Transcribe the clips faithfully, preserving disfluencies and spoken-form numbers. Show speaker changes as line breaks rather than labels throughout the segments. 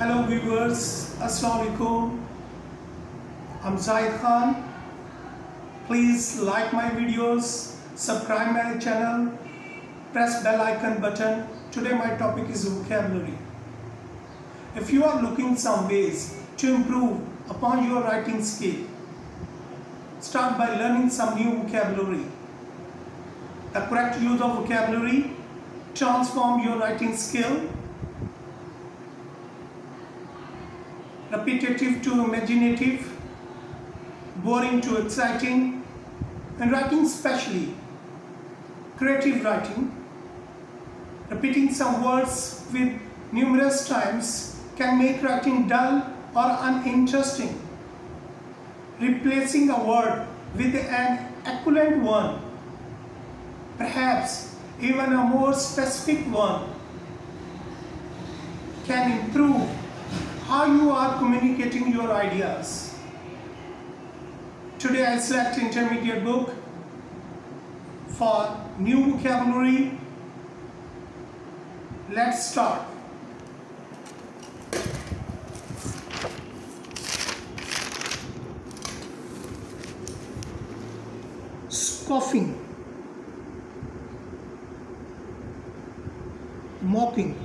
Hello viewers, Assalamu alaikum. I'm Zaid Khan. Please like my videos, subscribe my channel, press bell icon button. Today my topic is vocabulary. If you are looking some ways to improve upon your writing skill, start by learning some new vocabulary. The correct use of vocabulary transform your writing skill. Repetitive to imaginative, boring to exciting, and writing especially creative writing. Repeating some words with numerous times can make writing dull or uninteresting. Replacing a word with an equivalent one, perhaps even a more specific one, can improve how you are communicating your ideas. Today I select intermediate book for new vocabulary. Let's start. Scoffing, mocking,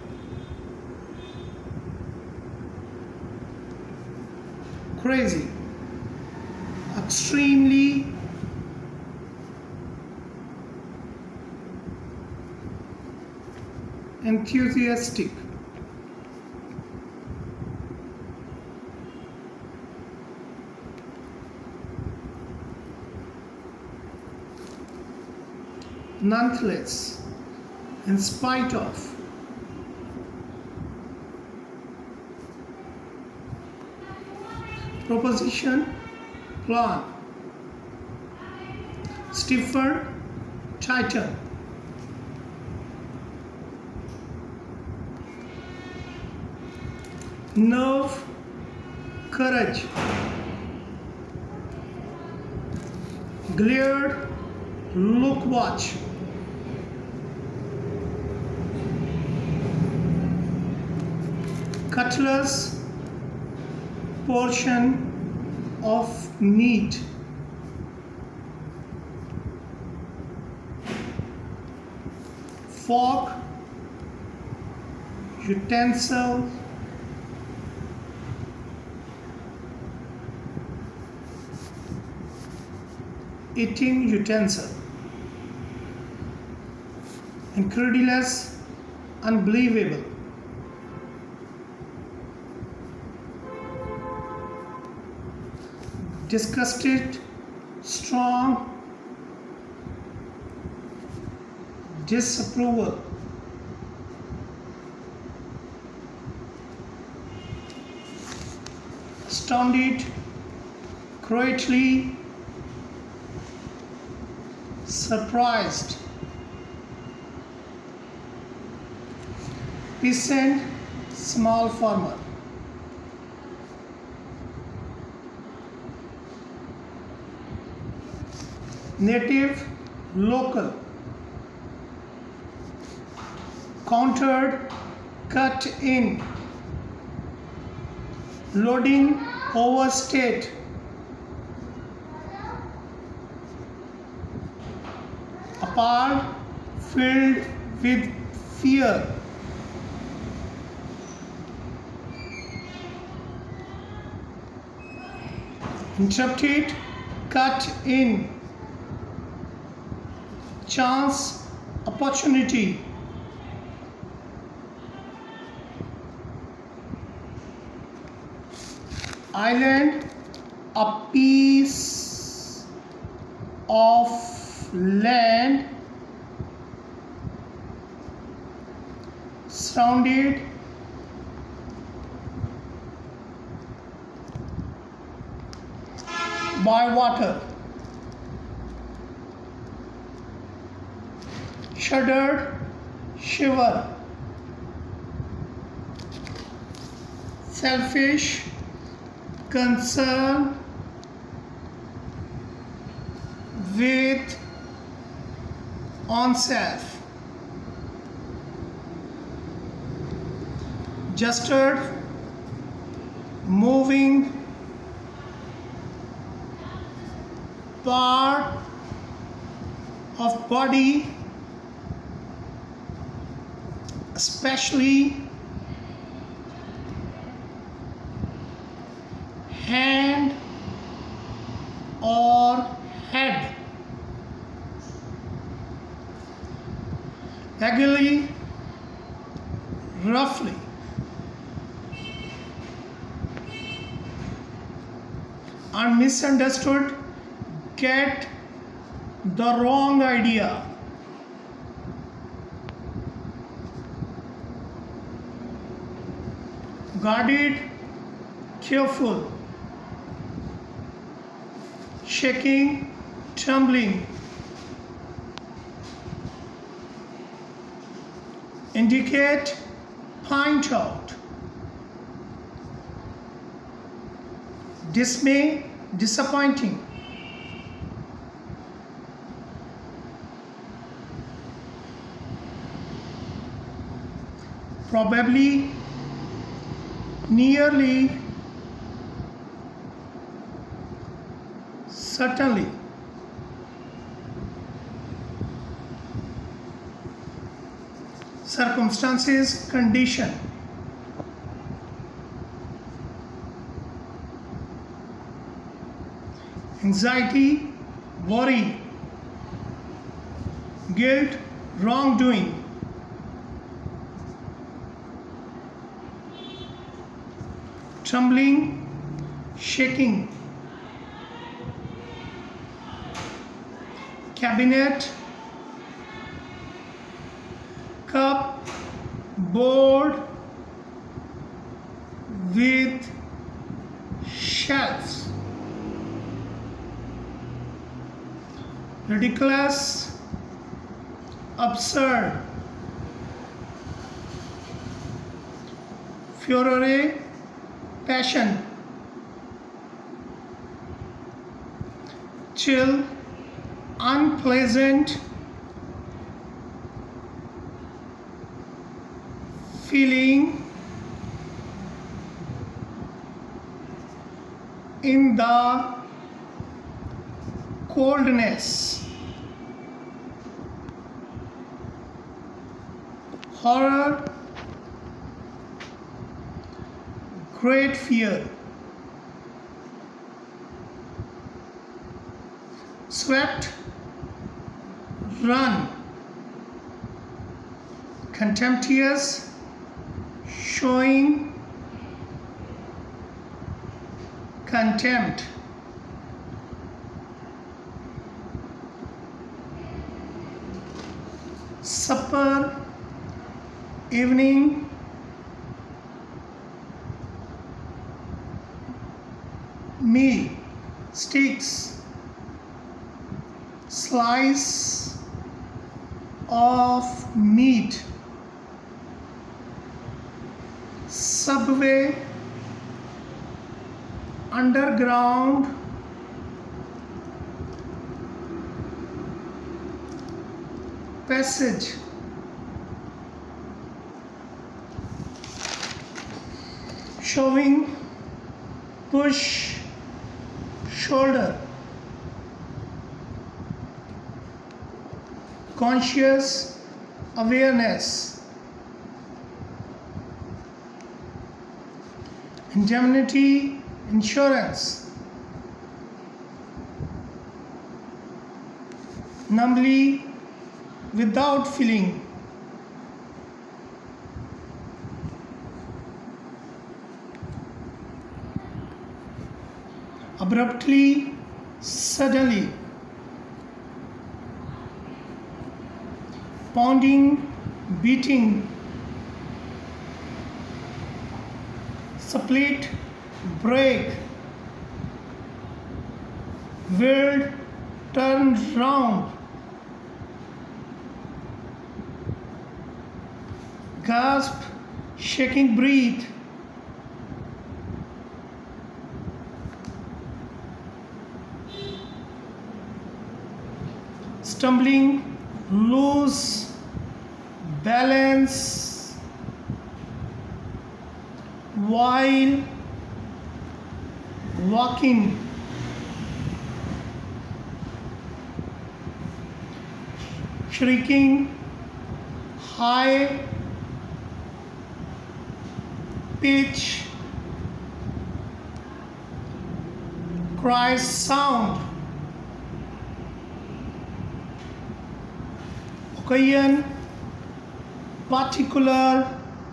crazy, extremely, enthusiastic, nonetheless, in spite of, proposition, plan, stiffer, tighten, nerve, courage, glared, look, watch, cutlass, portion of meat, fork, utensil, eating utensil, incredulous, unbelievable, disgusted, strong, disapproval, astounded, greatly, surprised, peasant, small farmer, native, local, countered, cut in, loading, overstate, appalled, filled with fear, interrupted, cut in, chance, opportunity, island, a piece of land, surrounded, by water, shuddered, shiver, selfish, concern with oneself, gestured, moving part of body, especially hand or head. Vaguely, roughly. Are misunderstood, get the wrong idea. Guarded, careful. Shaking, trembling. Indicate, point out. Dismay, disappointing. Probably, nearly, certainly. Circumstances, condition. Anxiety, worry. Guilt, wrongdoing. Trembling, shaking. Cabinet, cup, board with shelves. Ridiculous, absurd. Furore, passion. Chill, unpleasant. Feeling in the coldness. Horror, great fear. Swept, run. Contemptuous, showing contempt. Supper, evening. Meal, steaks. Slice of meat. Subway, underground. Passage, showing, push, shoulder. Conscious, awareness. Indemnity, insurance. Numbly, without feeling. Abruptly, suddenly. Pounding, beating. Split, break. Whirled, turned round. Gasp, shaking breath. Stumbling, lose balance while walking, shrieking, high pitch, cry sound, occasion, particular,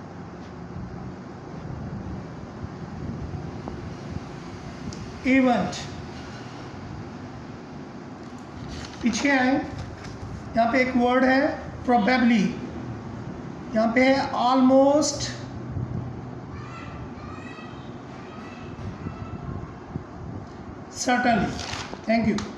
event। पीछे आए, यहाँ पे एक word है probably, यहाँ पे है almost, certainly। Thank you.